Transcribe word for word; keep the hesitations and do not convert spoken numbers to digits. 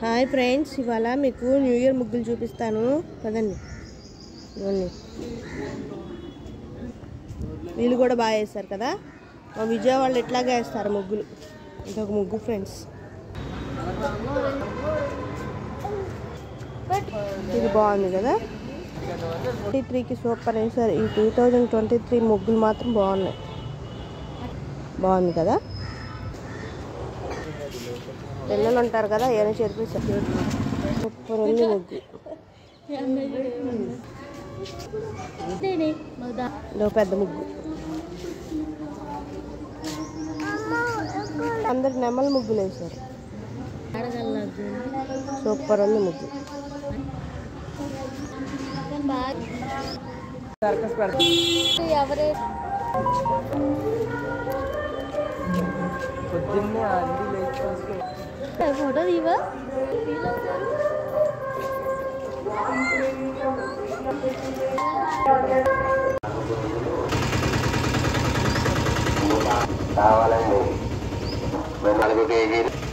Hi friends, ఇవాళ మీకు new year ముగ్గులు చూపిస్తాను కదండి. ఇవన్నీ వీళ్ళు కూడా బాగా వేస్తారు కదా. మా విజయవాడలో ఎట్లాగా వేస్తారు ముగ్గులు. ఇంకొక ముగ్గు ఫ్రెండ్స్, ఇది బాగుంది కదా. ట్వంటీ త్రీకి సూపర్ వేసారు. ఈ టూ థౌజండ్ ట్వంటీ త్రీ ముగ్గులు మాత్రం బాగున్నాయి. బాగుంది కదా. పిల్లలు ఉంటారు కదా, ఏమైనా చేర్పిస్తారు. సూపర్ ఉంది ముగ్గు. ఇదో పెద్ద ముగ్గు. అందరు నెమల ముగ్గులు వేశారు. సూపర్ ఉంది ముగ్గు. ఫోటో దీవా కావాలండి నాలుగు కేజీలు